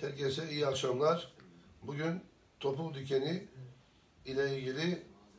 Herkese iyi akşamlar. Bugün topuk dikeni ile ilgili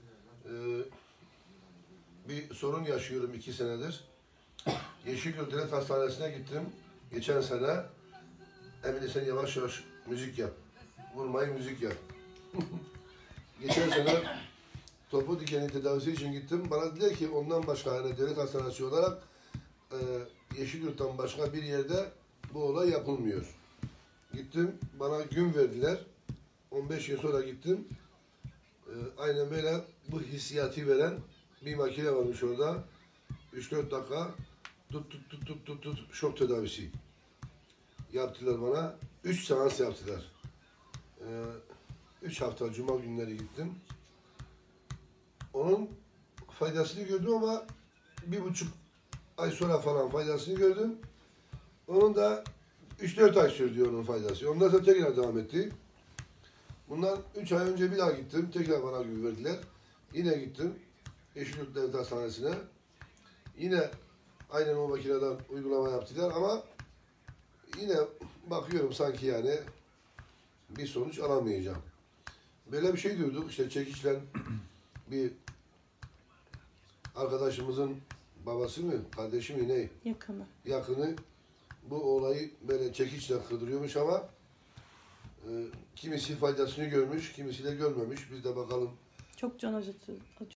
bir sorun yaşıyorum 2 senedir. Yeşilyurt Devlet Hastanesi'ne gittim. Geçen sene Emine sen yavaş yavaş müzik yap. Vurmayı müzik yap. Geçen sene topuk dikeni tedavisi için gittim. Bana dediler ki ondan başka yani devlet hastanesi olarak Yeşilyurt'tan başka bir yerde bu olay yapılmıyor. Gittim, bana gün verdiler. 15 gün sonra gittim. Aynen böyle bu hissiyatı veren bir makine varmış orada. 3-4 dakika tut şok tedavisi yaptılar bana. 3 seans yaptılar. 3 hafta cuma günleri gittim. Onun faydasını gördüm ama 1,5 ay sonra falan faydasını gördüm. Onun da 3-4 ay sürdü onun faydası. Ondan sonra tekrar devam etti. Bundan 3 ay önce bir daha gittim. Tekrar bana gün verdiler. Yine gittim. Yeşilyurt Devlet Hastanesi'ne. Yine aynen o makineden uygulama yaptılar ama yine bakıyorum sanki yani bir sonuç alamayacağım. Böyle bir şey duyduk. İşte çekiçle bir arkadaşımızın babası mı, kardeşi mi ne? Yakını bu olayı böyle çekiçle kırdırıyormuş ama kimisi faydasını görmüş, kimisi de görmemiş. Biz de bakalım. Çok can acıtıyor.